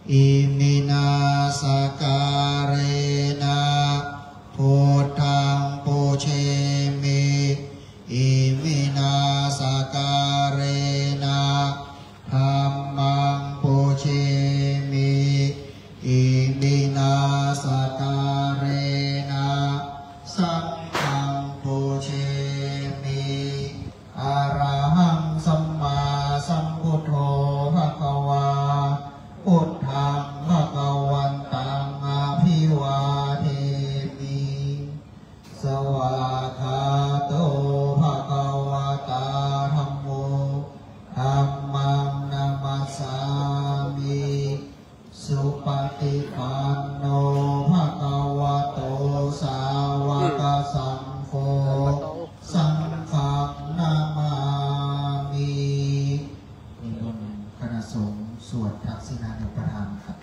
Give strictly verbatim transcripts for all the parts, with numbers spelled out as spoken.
อิมินาสการเนะพุทธังปูเชมิอิมินาสการเนะธัมมังปูเชมิอิมินาสการเนะสังฆังปูเชมิอะระหังสัมมาสัมพุทโธภะคะวาพุทธังภะคะวันตังอะภิวาเทมิสวากขาโตภะคะวะตาธัมโมธัมมังนัมมัสสามิสุปฏิปันโนภะคะวะโตสาวกสังโฆสังฆังนามามินิมนต์คณะสงฆ์สวดทักษิณานุปทานครับ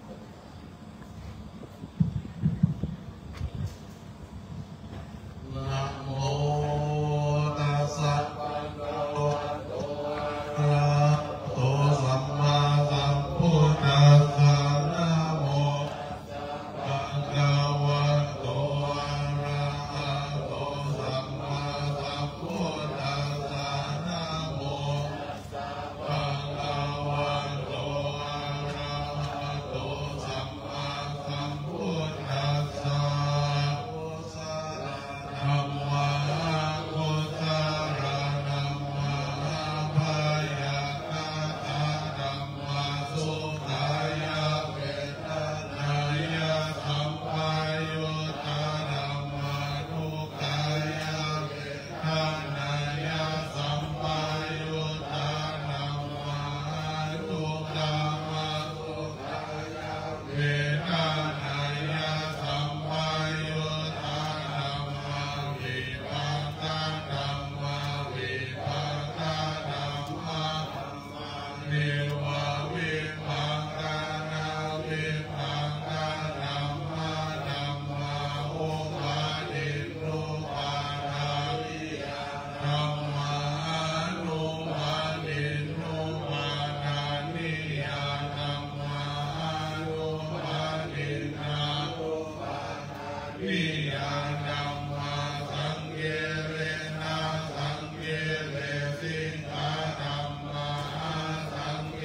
นะโมตัสสะภะคะวะโตอะระหะโตสัมมาสัมพุทธัสสะนะโมภะคะวะโตอะระหะโตสัมมาสัมพุทธัสสะนะโมภะคะวะโตอะระหะโตสัมมาสัมพุทธัสสะธัมมาพุทธารานัมมหาภายาคาตาธัมมาสุขายาเวทนายาสัมปายุตตาธัมมาทุกขายาเวทนายาสัมปายุตตาธัมมาทุกขามาสุขายาเวทนายาสัมปายุตตาธัมมาวิภังคธัมมาวิภังคธัมมาเนวะวิภังคนาวิภังคธัมมาธัมมาอุปาทิโนปาทาวิยาธัมมานุมานิโนมานานิยาธัมมานุมานินาอุปาทาวิยาธัมมาสังเกเรนะสังเกเรสิกขาธัมมาสังเก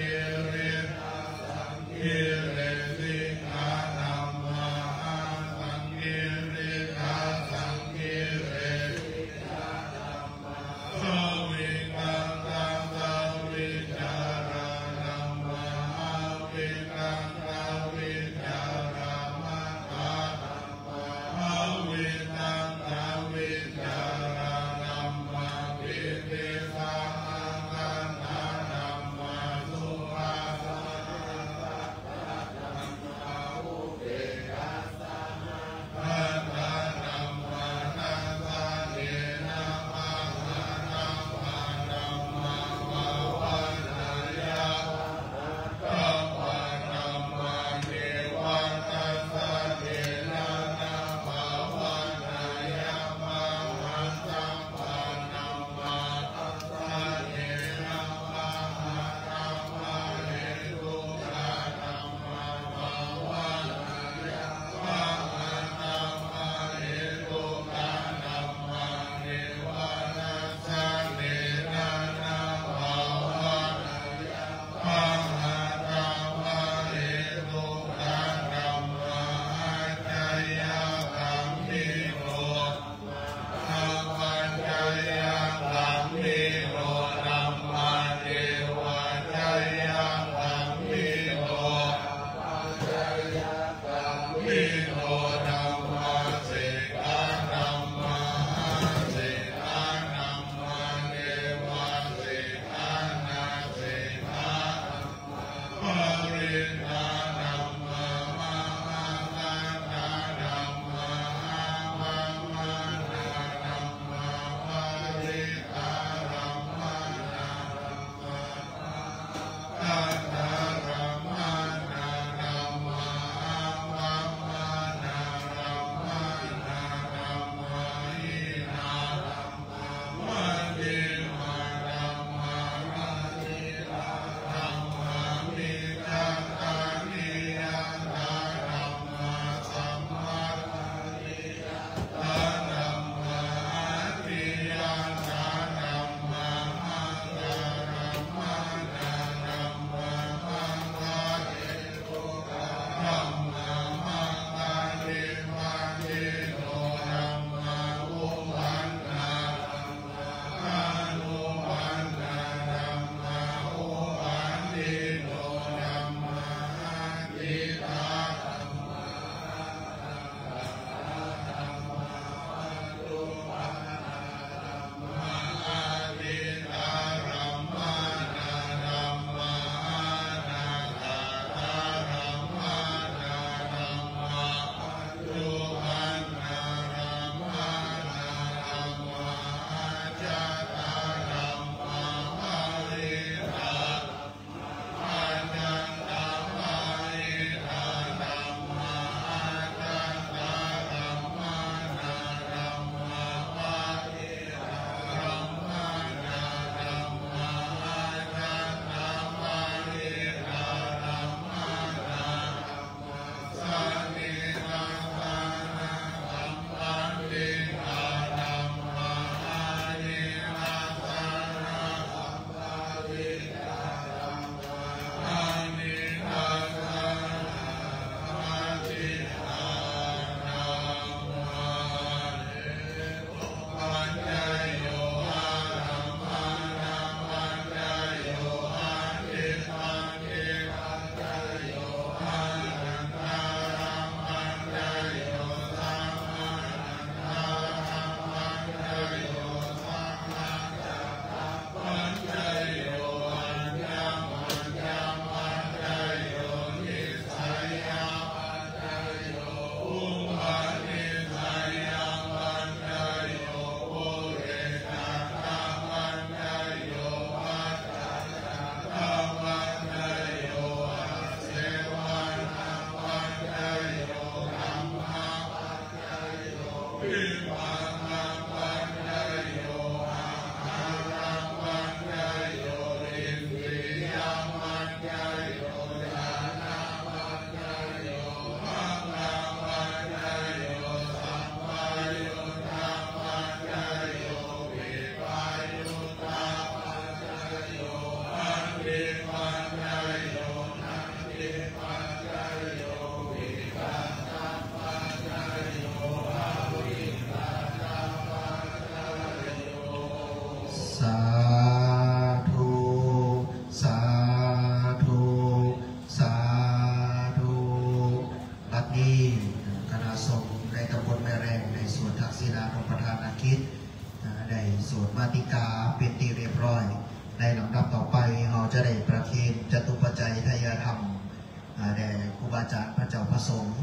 สาธุสาธุสาธุบัดนี้คณะสงฆ์ในตำบลแม่แรงในสวนทักษิณานุประธานาคิดได้สวดมาติกาเป็นที่เรียบร้อยในลำดับต่อไปเราจะได้ประเคนจตุปัจจัยทายธรรมแด่ครูบาอาจารย์พระเจ้าพระสงฆ์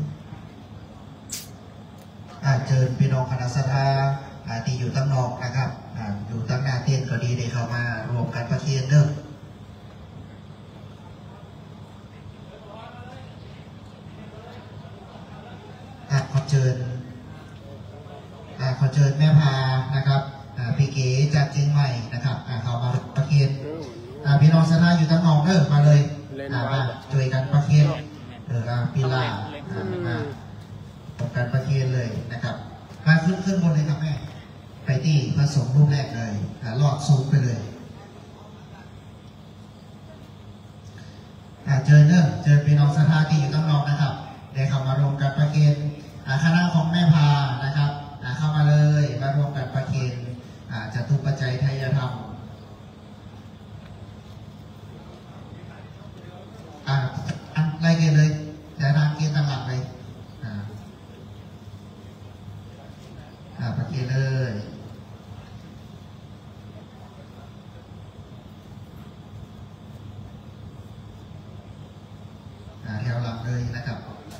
เชิญพี่น้องคณะสัตยาที่อยู่ตั้งนอกนะครับอยู่ตั้งหน้าเต้นก็ดีได้เข้ามารวมกันประเคนเด้อขอเชิญขอเชิญแม่พานะครับพี่เก๋จากเชียงใหม่นะครับเขามาประเคนพี่น้องสัตยาอยู่ตั้งนอกเด้อมาเลยมาช่วยกันประเคนเออปีลามาทำการประเคนเลยนะครับมาขึ้นขึ้นบนเลยครับแม่ไปที่พระสงฆ์รูปแรกเลยลอดสูงไปเลยเจอเนอะเจอพี่น้องสัตยาที่อยู่ตั้งนอกนะครับได้เข้ามารวมกันประเคนคณะของแม่พานะครับเข้ามาเลยมารวมกันประเคนจตุปัจจัยทายธรรมอ่าอันไล่เกณฑ์เลยแต่ทางเกณฑ์ต่างหลักเลยอ่าอ่าประเคนเลยอ่าแถวหลังเลยนะครับ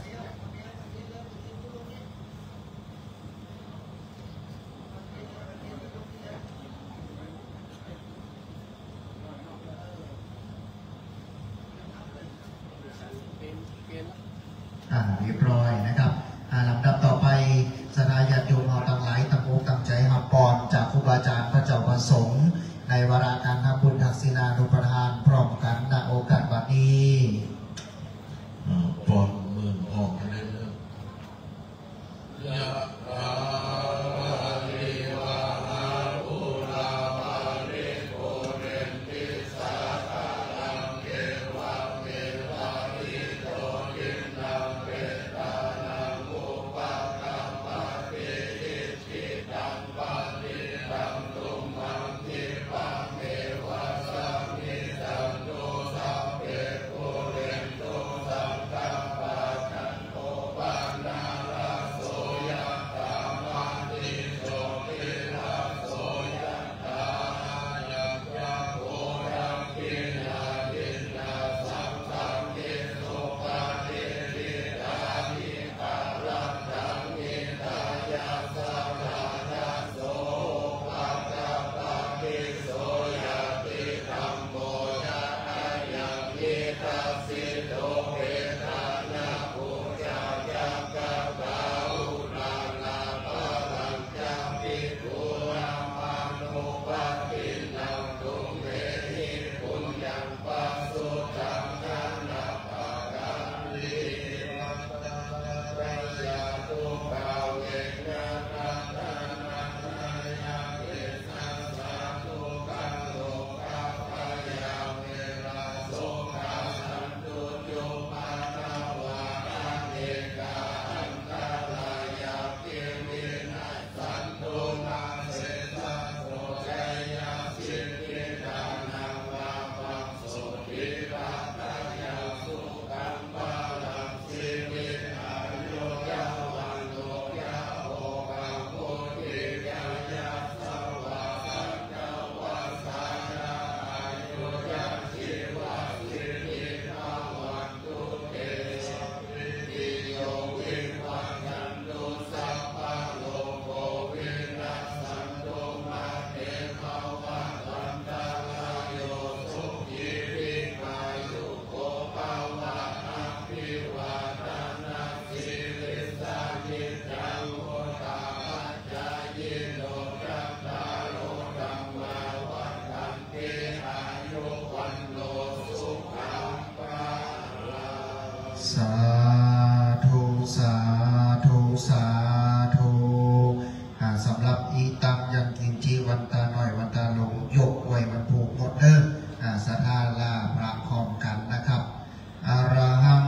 เรียบร้อยนะครับลำดับต่อไปสถาญาติโยมเราตั้งหลายตั้งอกตั้งใจหับปอนจากครูบาอาจารย์พระเจ้าประสงค์ในวาระการทำบุญทักษิณานุปทานพร้อมกันณโอกาสวันนี้ปอนมือออกกันได้เลยยะถาวริวาหาปุราปาริปุเรนติสาคาลังเกวะเมวะอิโตทินังเปตานังอุปกัปปะเตอิจิตังปะติตังตุมังคิปะเมวะสัมมิตังโตสัพเพปุเรนโตสังฆปะจันโตปะนาราโสยะถามะติโสติราโสยะถายัพพะโพรังกินาดินาสัมสัมเกโสปะเทริตานิกาลังตังมิตายาสัพพะทัสโสปะกะปะติโสยะติธัมโมยะอายังมิทัสสิโตเวทานาปุจายักกะปะอุราลาปะลังจัมปิปุรามานุปะตินังตุเมหิปุญญังปัสสุตังนานาปะกันลิมัตตะระยะตุภาเวนะนานานานานาเวสัสสะตุกังโลกะปะยาเวราโสกะสันตุโยมาตาวาระเนกาอันตรายาเกวินัสสันตุมาเสสัสโสใจยาสิทธิดานังวาปังโสติปัตตายาสุขัมปะลังสิวิอายุยาวันโลยาโอกังโกติยายาสวะสัจจวัสสานาอายุยาชีวะสิริภาวันตุเตวิติโยวิวัจจันตุสัพพะโลกโควินัสสันตุมาเตภวะตันตรายโยสุขีริกายุโกภวะอภิวาทนาสิริสานิจังโมตาปัจจายโนจัตตาโลธัมมาวัฏฏันติอายุวันโนสุขังภะลังสาธุสาธุสาธุสำหรับอีตังยังกินจีวันตาหน่อยวันตาลงยกไว้มันผูกหมดเด้อสัทธาลาพระพร้อมกันนะครับอะระหัง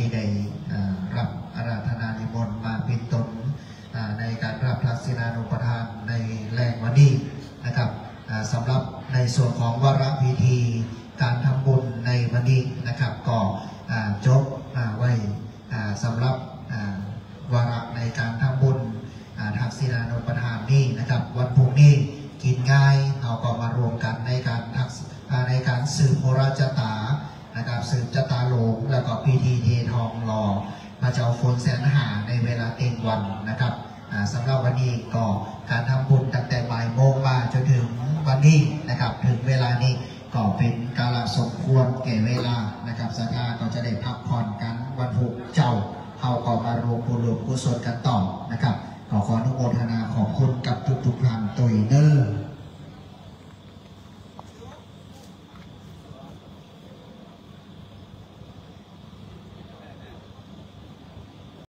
ที่ได้รับอาราธนานิมนต์มาเป็นตนในการรับทักษิณานุปทานในแรงวันนี้นะครับสำหรับในส่วนของวาระพิธีการทำบุญในวันนี้นะครับก็จบไว้สำหรับวาระในการทำบุญทักษิณานุปทานนี้นะครับวันพรุ่งนี้กินง่ายเราก็มารวมกันในการทักในการสืบโหราชตานะครับสืบชะตาโลกแล้วก็พิธีเททองหล่อพระเจ้าฝนแสนหาในเวลาเต็มวันนะครับสำหรับวันนี้ก็การทำบุญตั้งแต่บ่ายโมงมาจนถึงวันนี้นะครับถึงเวลานี้ก็เป็นกาลสมควรแก่เวลานะครับสถาก็จะได้พักผ่อนกันวันพุธเจ้าเขาก็มารวมบุญรวมกุศลกันต่อนะครับขอขออนุโมทนาขอบคุณกับทุกๆท่านตัวเอง